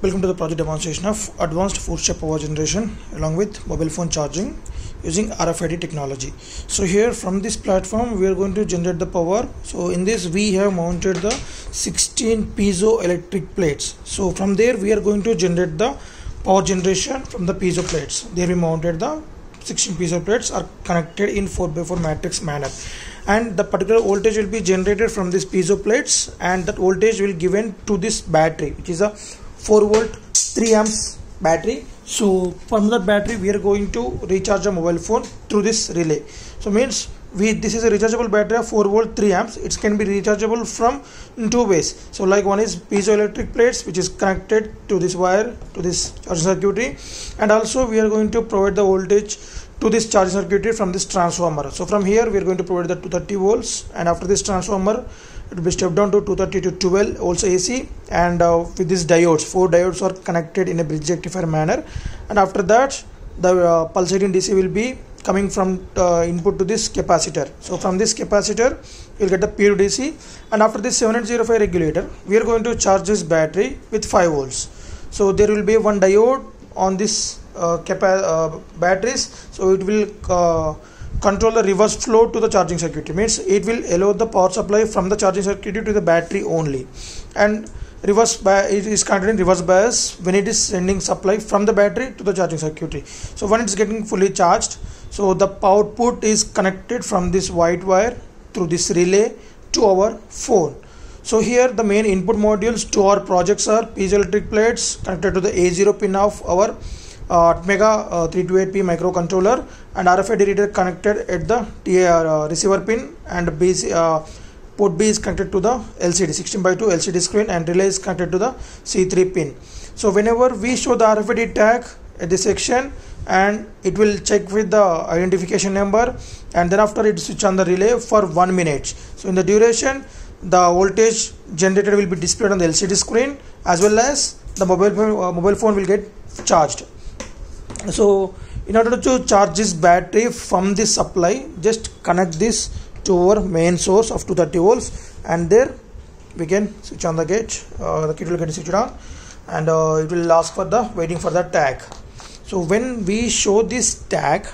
Welcome to the project demonstration of advanced 4-step power generation along with mobile phone charging using RFID technology. So here from this platform we are going to generate the power. So in this we have mounted the 16 piezoelectric plates. So from there we are going to generate the power generation from the piezo plates. There we mounted the 16 piezo plates are connected in 4x4 matrix manner, and the particular voltage will be generated from these piezo plates, and that voltage will given to this battery, which is a 4 volt 3 amps battery. So from that battery we are going to recharge a mobile phone through this relay. So means this is a rechargeable battery of 4 volt 3 amps. It can be rechargeable from two ways. So like one is piezoelectric plates, which is connected to this wire to this charging circuitry, and also we are going to provide the voltage to this charging circuitry from this transformer. So from here we are going to provide the 230 volts, and after this transformer it will be stepped down to 230 to 12 also AC, and with these diodes, 4 diodes are connected in a bridge rectifier manner, and after that the pulsating DC will be coming from input to this capacitor. So from this capacitor you will get the pure DC, and after this 7805 regulator we are going to charge this battery with 5 volts. So there will be one diode on this batteries, so it will control the reverse flow to the charging circuit. Means it will allow the power supply from the charging circuit to the battery only, and it is connected in reverse bias when it is sending supply from the battery to the charging circuitry. So when it's getting fully charged, so the output is connected from this white wire through this relay to our phone. So here the main input modules to our projects are piezoelectric plates connected to the A0 pin of our Atmega 328P microcontroller, and RFID reader connected at the receiver pin, and port B is connected to the LCD 16:2 LCD screen, and relay is connected to the C3 pin. So whenever we show the RFID tag at this section, and it will check with the identification number, and then after it switch on the relay for 1 minute. So in the duration the voltage generated will be displayed on the LCD screen, as well as the mobile phone will get charged. So in order to charge this battery from this supply, just connect this to our main source of 230 volts, and there we can switch on the gate. The kit will get switched on, and it will ask for the waiting for the tag. So when we show this tag,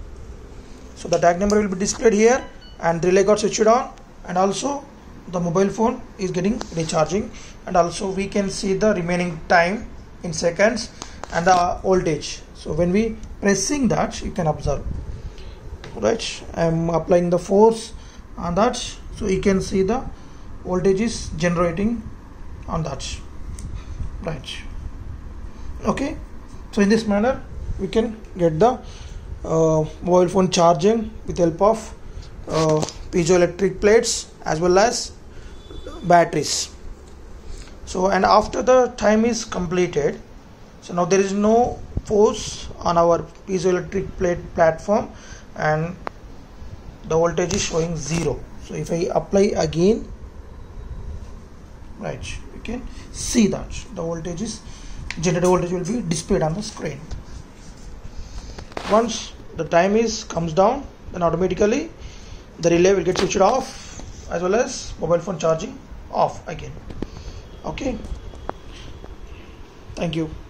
so the tag number will be displayed here, and relay got switched on, and also the mobile phone is getting recharging, and also we can see the remaining time in seconds and the voltage. So when we pressing that, you can observe, right, I am applying the force on that, so you can see the voltage is generating on that, right. Okay, so in this manner we can get the mobile phone charging with help of piezoelectric plates as well as batteries. So and after the time is completed, so now there is no force on our piezoelectric plate platform, and the voltage is showing 0. So if I apply again, right, you can see that the voltage is generated voltage will be displayed on the screen. Once the time comes down, then automatically the relay will get switched off, as well as mobile phone charging off again. Okay, thank you.